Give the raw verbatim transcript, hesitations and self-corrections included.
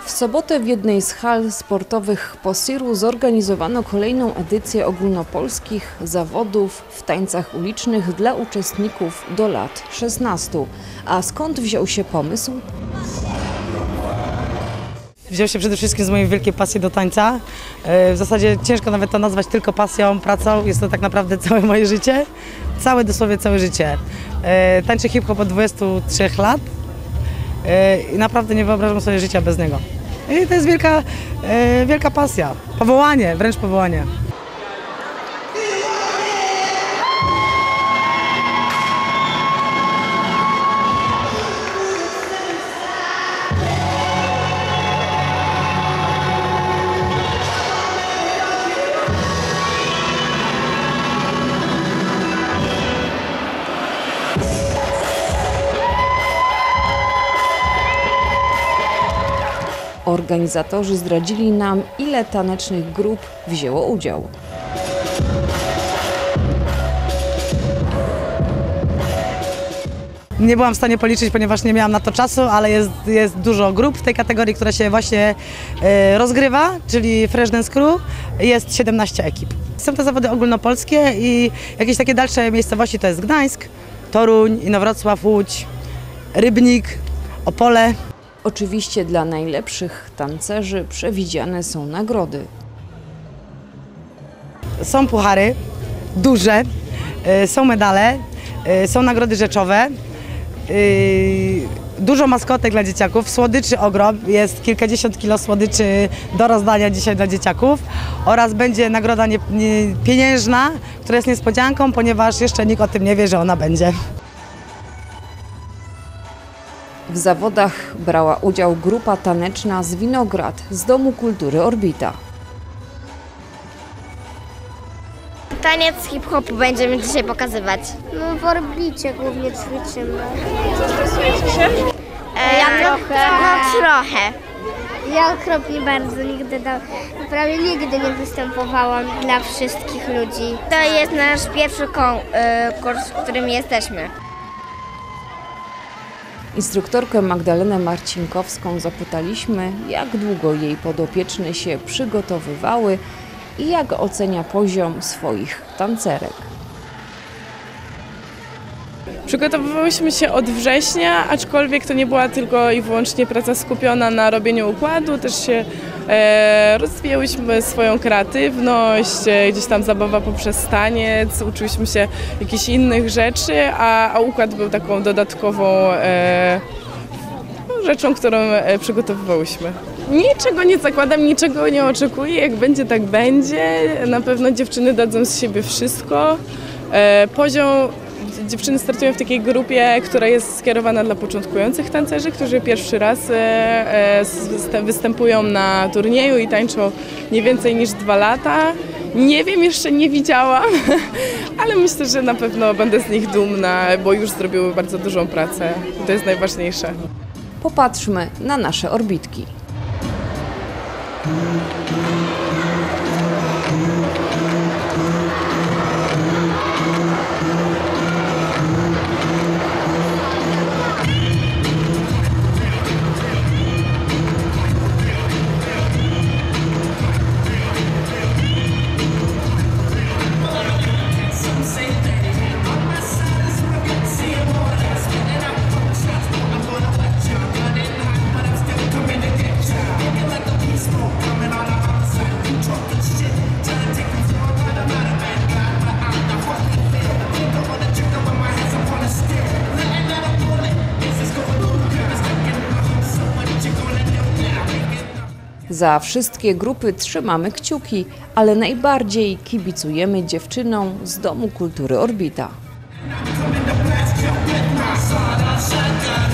W sobotę w jednej z hal sportowych Posiru zorganizowano kolejną edycję ogólnopolskich zawodów w tańcach ulicznych dla uczestników do lat szesnastu. A skąd wziął się pomysł? Wziął się przede wszystkim z mojej wielkiej pasji do tańca. W zasadzie ciężko nawet to nazwać tylko pasją, pracą. Jest to tak naprawdę całe moje życie. Całe, dosłownie całe życie. Tańczę hip-hop od dwudziestu trzech lat i naprawdę nie wyobrażam sobie życia bez niego. I to jest wielka, wielka pasja, powołanie, wręcz powołanie. Organizatorzy zdradzili nam, ile tanecznych grup wzięło udział. Nie byłam w stanie policzyć, ponieważ nie miałam na to czasu, ale jest, jest dużo grup w tej kategorii, która się właśnie e, rozgrywa, czyli Fresh Dance Crew. Jest siedemnaście ekip. Są to zawody ogólnopolskie i jakieś takie dalsze miejscowości to jest Gdańsk, Toruń, Inowrocław, Łódź, Rybnik, Opole. Oczywiście dla najlepszych tancerzy przewidziane są nagrody. Są puchary, duże, są medale, są nagrody rzeczowe, dużo maskotek dla dzieciaków, słodyczy ogrom, jest kilkadziesiąt kilo słodyczy do rozdania dzisiaj dla dzieciaków oraz będzie nagroda nie, nie, pieniężna, która jest niespodzianką, ponieważ jeszcze nikt o tym nie wie, że ona będzie. W zawodach brała udział grupa taneczna z Winograd z Domu Kultury Orbita. Taniec hip-hopu będziemy dzisiaj pokazywać. No w Orbicie głównie ćwiczymy. Stresujecie się? E, ja trochę. No trochę. Ja okropnie bardzo nigdy, do, prawie nigdy nie występowałam dla wszystkich ludzi. To jest nasz pierwszy konkurs, w którym jesteśmy. Instruktorkę Magdalenę Marcinkowską zapytaliśmy, jak długo jej podopieczne się przygotowywały i jak ocenia poziom swoich tancerek. Przygotowywałyśmy się od września, aczkolwiek to nie była tylko i wyłącznie praca skupiona na robieniu układu, też się e, rozwijałyśmy swoją kreatywność, e, gdzieś tam zabawa poprzez taniec, uczyłyśmy się jakichś innych rzeczy, a, a układ był taką dodatkową e, rzeczą, którą e, przygotowywałyśmy. Niczego nie zakładam, niczego nie oczekuję, jak będzie, tak będzie. Na pewno dziewczyny dadzą z siebie wszystko. E, poziom Dziewczyny startują w takiej grupie, która jest skierowana dla początkujących tancerzy, którzy pierwszy raz występują na turnieju i tańczą nie więcej niż dwa lata. Nie wiem, jeszcze nie widziałam, ale myślę, że na pewno będę z nich dumna, bo już zrobiły bardzo dużą pracę i to jest najważniejsze. Popatrzmy na nasze orbitki. Za wszystkie grupy trzymamy kciuki, ale najbardziej kibicujemy dziewczynom z Domu Kultury Orbita.